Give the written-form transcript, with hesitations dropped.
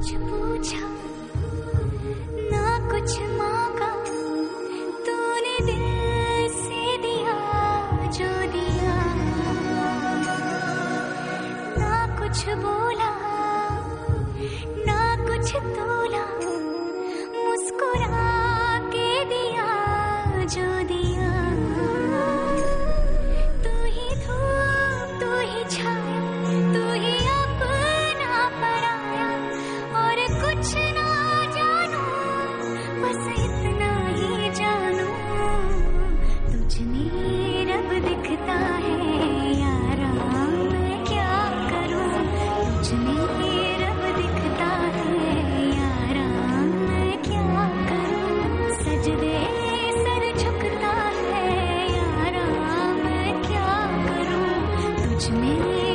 कुछ पूछा ना कुछ मांगा, तूने दिल से दिया जो दिया। ना कुछ बोला ना कुछ तोला, मुस्कुरा के दिया जो दिया। तू ही धूप तू ही छाया, तू ही अपना पराया, और कुछ ना जानू बस इतना ही जानू, तुझ में रब दिखता है यारा, मैं क्या करूं। तुझ में रब दिखता है यारा, मैं क्या करूं। सजदे सर झुकता है यारा, मैं क्या करूं। तुझ में